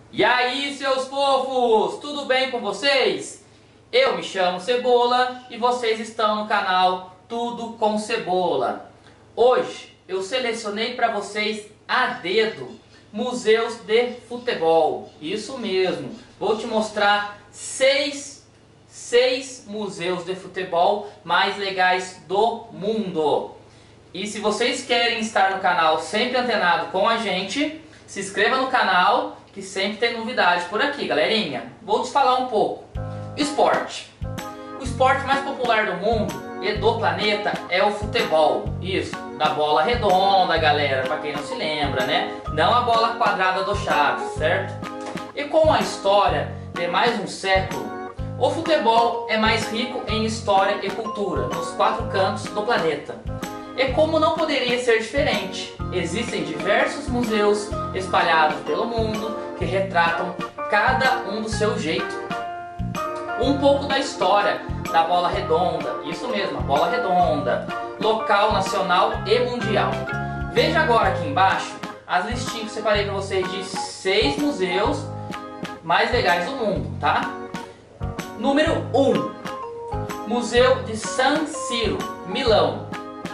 E aí, seus fofos, tudo bem com vocês? Eu me chamo Cebola e vocês estão no canal Tudo com Cebola. Hoje eu selecionei para vocês a dedo museus de futebol. Isso mesmo, vou te mostrar seis museus de futebol mais legais do mundo. E se vocês querem estar no canal sempre antenado com a gente, se inscreva no canal que sempre tem novidade por aqui, galerinha. Vou te falar um pouco. Esporte. O esporte mais popular do mundo e do planeta é o futebol. Isso, da bola redonda, galera, para quem não se lembra, né? Não a bola quadrada do Chaves, certo? E com a história de mais um século, o futebol é mais rico em história e cultura nos quatro cantos do planeta. E como não poderia ser diferente, existem diversos museus espalhados pelo mundo que retratam cada um do seu jeito. Um pouco da história da bola redonda, isso mesmo, a bola redonda, local, nacional e mundial. Veja agora aqui embaixo as listinhas que eu separei para vocês de 6 museus mais legais do mundo, tá? Número 1, Museu de San Siro, Milão.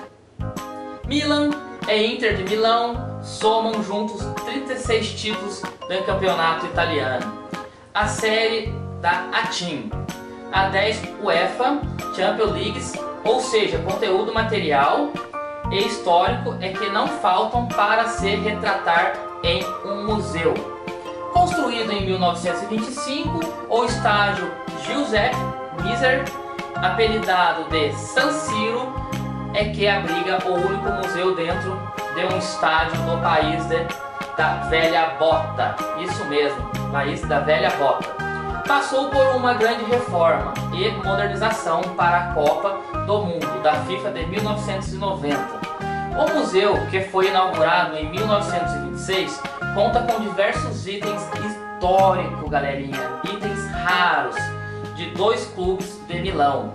Milan e Inter de Milão somam juntos 36 títulos do campeonato italiano. A série da A-Team, a 10 UEFA Champions Leagues, ou seja, conteúdo material e histórico é que não faltam para se retratar em um museu. Construído em 1925, o estádio Giuseppe Miser, apelidado de San Siro, é que abriga o único museu dentro de um estádio no país da Velha Bota. Isso mesmo, país da Velha Bota. Passou por uma grande reforma e modernização para a Copa do Mundo da FIFA de 1990. O museu, que foi inaugurado em 1926, conta com diversos itens históricos, galerinha, itens raros de 2 clubes de Milão.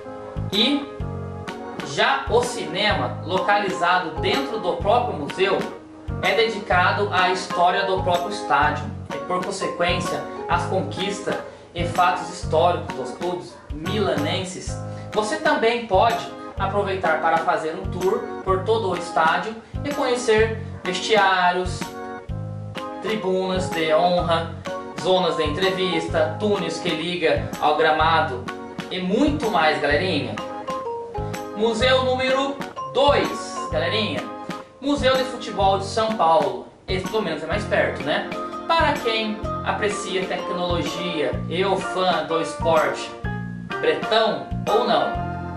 E já o cinema, localizado dentro do próprio museu, é dedicado à história do próprio estádio e, por consequência, às conquistas e fatos históricos dos clubes milanenses. Você também pode aproveitar para fazer um tour por todo o estádio e conhecer vestiários, tribunas de honra, zonas de entrevista, túneis que liga ao gramado e muito mais, galerinha. Museu número 2, galerinha, Museu de Futebol de São Paulo. Esse pelo menos é mais perto, né? Para quem aprecia tecnologia e o fã do esporte bretão ou não.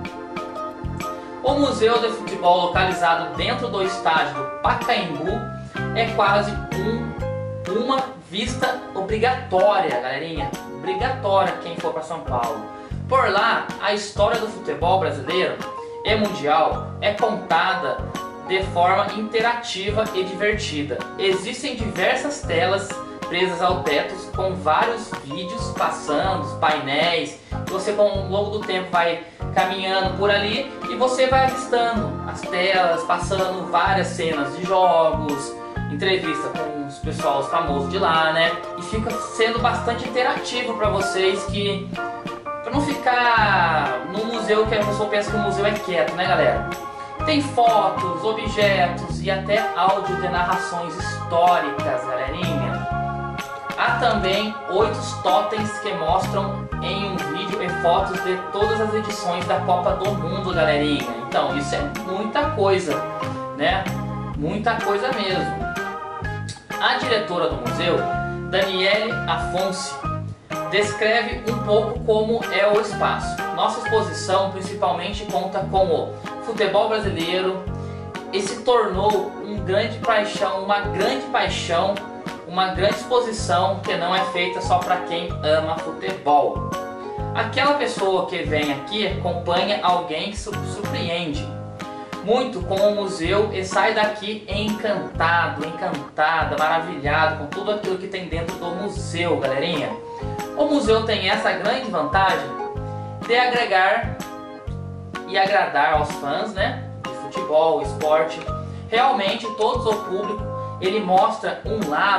O Museu de Futebol, localizado dentro do estádio do Pacaembu, é quase uma vista obrigatória, galerinha, obrigatória quem for para São Paulo. Por lá, a história do futebol brasileiro e mundial é contada de forma interativa e divertida. Existem diversas telas presas ao teto com vários vídeos passando, painéis, que você com o longo do tempo vai caminhando por ali e você vai avistando as telas, passando várias cenas de jogos, entrevista com os pessoal famosos de lá, né? E fica sendo bastante interativo para vocês, que para não ficar no museu que a pessoa pensa que o museu é quieto, né, galera? Tem fotos, objetos e até áudio de narrações históricas, galerinha. Há também 8 totens que mostram em um vídeo e fotos de todas as edições da Copa do Mundo, galerinha. Então, isso é muita coisa, né? Muita coisa mesmo. A diretora do museu, Daniele Afonso, descreve um pouco como é o espaço. Nossa exposição principalmente conta com o futebol brasileiro e se tornou uma grande paixão, uma grande exposição que não é feita só para quem ama futebol. Aquela pessoa que vem aqui acompanha alguém que surpreende muito com o museu e sai daqui encantado, encantada, maravilhado com tudo aquilo que tem dentro do museu, galerinha. O museu tem essa grande vantagem de agregar e agradar aos fãs, né, de futebol, esporte. Realmente, todos o público, ele mostra um lado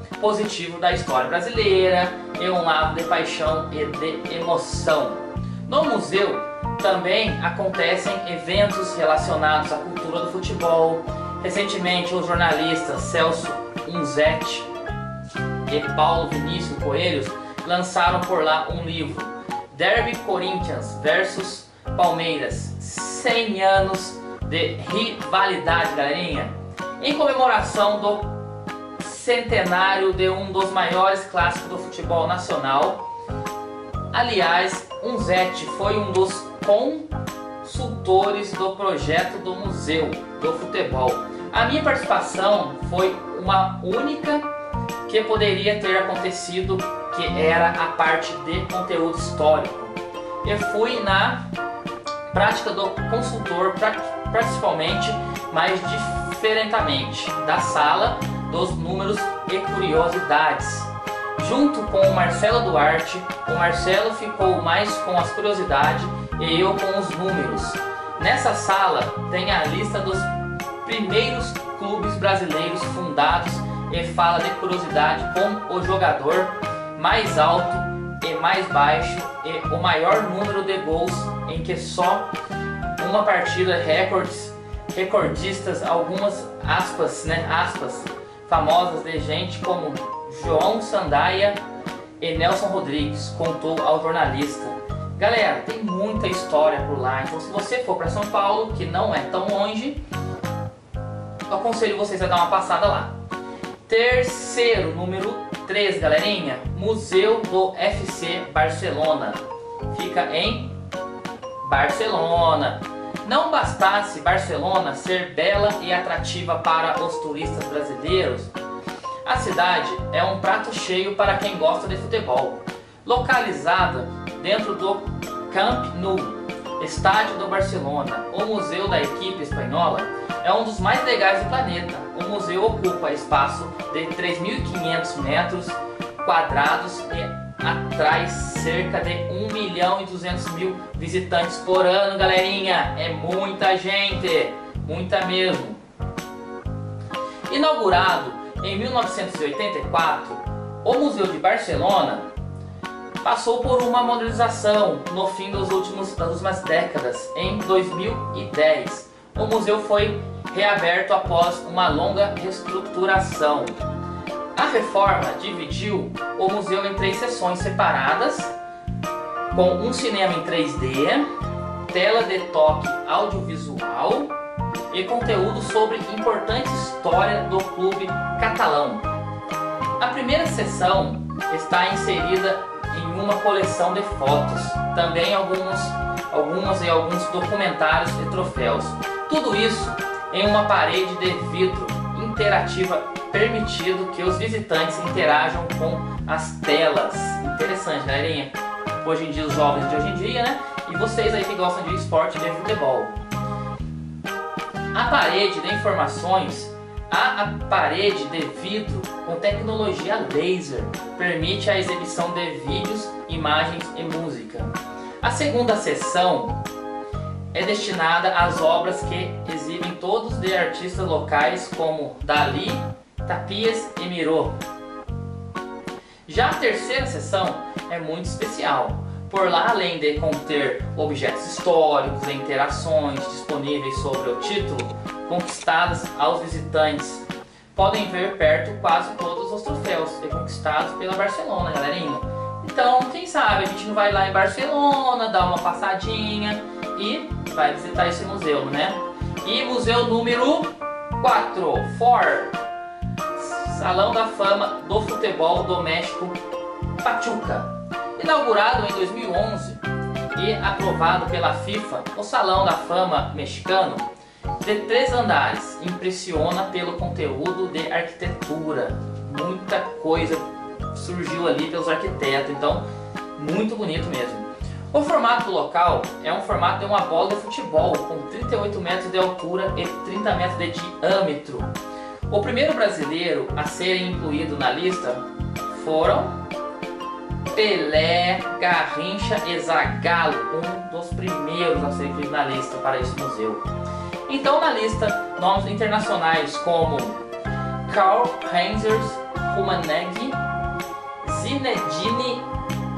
positivo da história brasileira e um lado de paixão e de emoção. No museu também acontecem eventos relacionados à cultura do futebol. Recentemente, os jornalistas Celso Unzetti e Paulo Vinícius Coelhos lançaram por lá um livro, Derby Corinthians versus Palmeiras, 100 anos de rivalidade, galerinha, em comemoração do centenário de um dos maiores clássicos do futebol nacional. Aliás, Unzetti foi um dos consultores do projeto do Museu do Futebol. A minha participação foi uma única que poderia ter acontecido, que era a parte de conteúdo histórico. Eu fui na prática do consultor, principalmente, mas diferentemente, da sala dos números e curiosidades. Junto com o Marcelo Duarte, o Marcelo ficou mais com as curiosidades e eu com os números. Nessa sala tem a lista dos primeiros clubes brasileiros fundados e fala de curiosidade com o jogador mais alto e mais baixo e o maior número de gols em que só uma partida, recordistas, algumas aspas famosas de gente como João Sandaia e Nelson Rodrigues, contou ao jornalista. Galera, tem muita história por lá, então se você for para São Paulo, que não é tão longe, eu aconselho vocês a dar uma passada lá. Terceiro, número 3, galerinha, Museu do FC Barcelona. Fica em Barcelona. Não bastasse Barcelona ser bela e atrativa para os turistas brasileiros, a cidade é um prato cheio para quem gosta de futebol. Localizada dentro do Camp Nou, estádio do Barcelona, o museu da equipe espanhola é um dos mais legais do planeta. O museu ocupa espaço de 3.500 metros quadrados e atrai cerca de 1.200.000 visitantes por ano, galerinha. É muita gente, muita mesmo. Inaugurado em 1984, o Museu de Barcelona passou por uma modernização no fim das últimas décadas. Em 2010, o museu foi reaberto após uma longa reestruturação. A reforma dividiu o museu em 3 seções separadas, com um cinema em 3D, tela de toque audiovisual e conteúdo sobre importante história do clube catalão. A primeira seção está inserida em uma coleção de fotos, também alguns documentários e troféus. Tudo isso em uma parede de vidro interativa, permitindo que os visitantes interajam com as telas. Interessante, galerinha. Hoje em dia, os jovens de hoje em dia, né? E vocês aí que gostam de esporte e de futebol. A parede de informações, a parede de vidro com tecnologia laser permite a exibição de vídeos, imagens e música. A segunda seção é destinada às obras que exibem todos de artistas locais como Dalí, Tapias e Miró. Já a terceira seção é muito especial. Por lá, além de conter objetos históricos e interações disponíveis sobre o título, conquistadas aos visitantes, podem ver perto quase todos os troféus conquistados pela Barcelona, galerinha. Então, quem sabe a gente não vai lá em Barcelona, dar uma passadinha e vai visitar esse museu, né? E museu número 4, Salão da Fama do Futebol do México, Pachuca. Inaugurado em 2011 e aprovado pela FIFA, o Salão da Fama mexicano, de 3 andares, impressiona pelo conteúdo de arquitetura. Muita coisa surgiu ali pelos arquitetos, então muito bonito mesmo. O formato do local é um formato de uma bola de futebol com 38 metros de altura e 30 metros de diâmetro. O primeiro brasileiro a serem incluído na lista foram Pelé, Garrincha e Zagallo, um dos primeiros a ser incluído na lista para esse museu. Então, na lista, nomes internacionais como Karl-Heinz Romanegui, Zinedine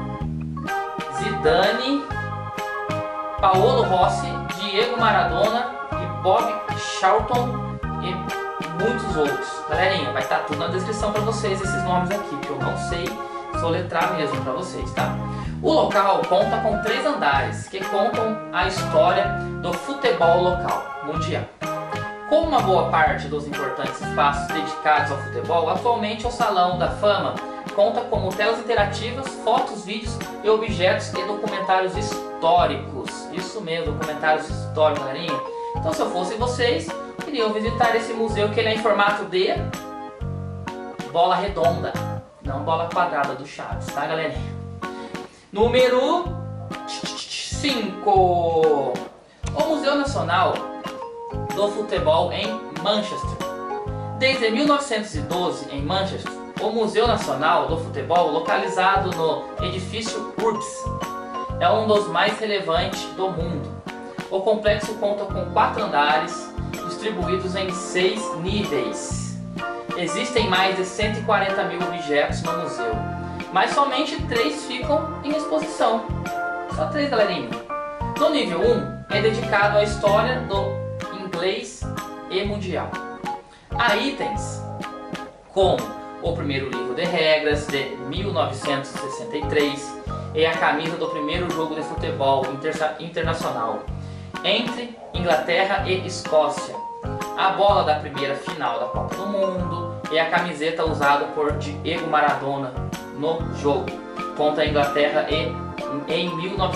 Zidane, Paolo Rossi, Diego Maradona e Bob Charlton e muitos outros. Galerinha, vai estar tudo na descrição para vocês esses nomes aqui, que eu não sei soletrar mesmo para vocês, tá? O local conta com 3 andares que contam a história do futebol local mundial. Como uma boa parte dos importantes espaços dedicados ao futebol, atualmente o Salão da Fama conta com telas interativas, fotos, vídeos e objetos e documentários históricos. Isso mesmo, documentários históricos, galerinha. Então, se eu fosse vocês, iriam visitar esse museu, que ele é em formato de bola redonda, não bola quadrada do Chaves, tá, galerinha? Número 5. O Museu Nacional do Futebol em Manchester. Desde 1912, em Manchester, o Museu Nacional do Futebol, localizado no edifício Urbs, é um dos mais relevantes do mundo. O complexo conta com 4 andares, distribuídos em 6 níveis. Existem mais de 140 mil objetos no museu, mas somente 3 ficam em exposição. Só 3, galerinha. No nível 1 é dedicado à história do inglês e mundial. Há itens como o primeiro livro de regras de 1963 e a camisa do primeiro jogo de futebol internacional entre Inglaterra e Escócia, a bola da primeira final da Copa do Mundo e a camiseta usada por Diego Maradona no jogo contra a Inglaterra em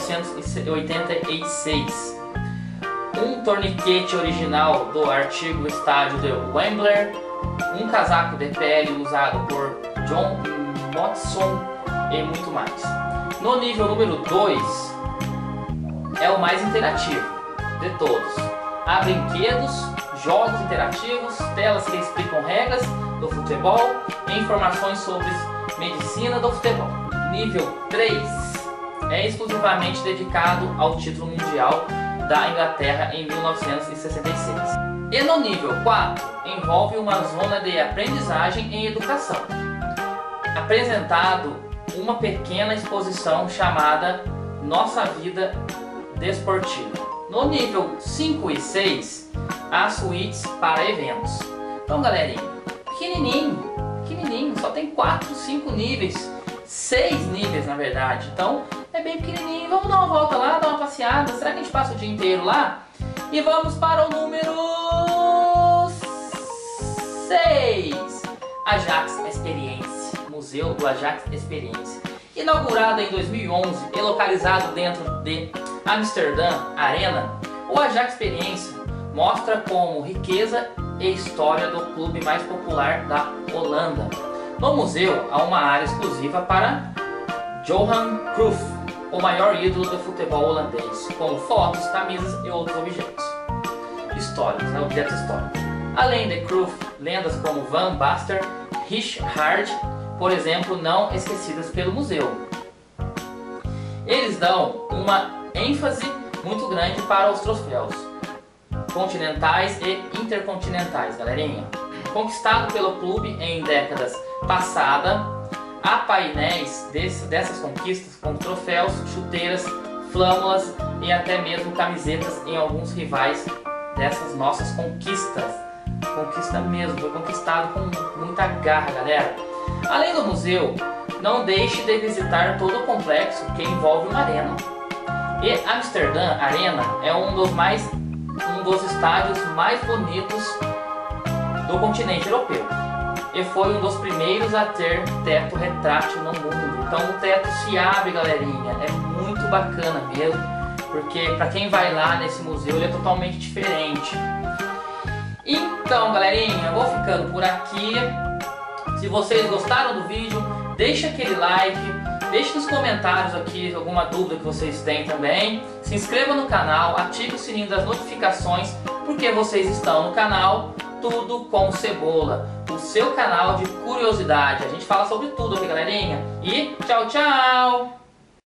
1986. Um torniquete original do antigo estádio de Wembley, um casaco de pele usado por John Motson e muito mais. No nível número 2 é o mais interativo de todos. Há brinquedos, jogos interativos, telas que explicam regras do futebol e informações sobre medicina do futebol. Nível 3 é exclusivamente dedicado ao título mundial da Inglaterra em 1966. E no nível 4 envolve uma zona de aprendizagem e educação, apresentado uma pequena exposição chamada Nossa Vida Desportiva. No nível 5 e 6 há suítes para eventos. Então, galerinha, pequenininho, só tem 4, 5 níveis, 6 níveis na verdade. Então é bem pequenininho. Vamos dar uma volta lá, dar uma passeada. Será que a gente passa o dia inteiro lá? E vamos para o número 6. Ajax Experience, Museu do Ajax Experience. Inaugurado em 2011 e localizado dentro de Amsterdã Arena, o Ajax Experience mostra como riqueza e história do clube mais popular da Holanda. No museu há uma área exclusiva para Johan Cruyff, o maior ídolo do futebol holandês, com fotos, camisas e outros objetos históricos, objetos históricos. Além de Cruyff, lendas como Van Basten, Rijkaard, por exemplo, não esquecidas pelo museu. Eles dão uma ênfase muito grande para os troféus continentais e intercontinentais, galerinha. Conquistado pelo clube em décadas passadas, há painéis dessas conquistas com troféus, chuteiras, flâmulas e até mesmo camisetas em alguns rivais dessas nossas conquistas. Conquista mesmo, foi conquistado com muita garra, galera. Além do museu, não deixe de visitar todo o complexo que envolve uma arena. E Amsterdã Arena é um dos estádios mais bonitos do continente europeu. E foi um dos primeiros a ter teto retrátil no mundo. Então o teto se abre, galerinha. É muito bacana mesmo, porque para quem vai lá nesse museu ele é totalmente diferente. Então, galerinha, eu vou ficando por aqui. Se vocês gostaram do vídeo, deixa aquele like, deixe nos comentários aqui alguma dúvida que vocês têm também. Se inscreva no canal, ative o sininho das notificações, porque vocês estão no canal Tudo com Cebola, o seu canal de curiosidade. A gente fala sobre tudo aqui, galerinha. E tchau, tchau!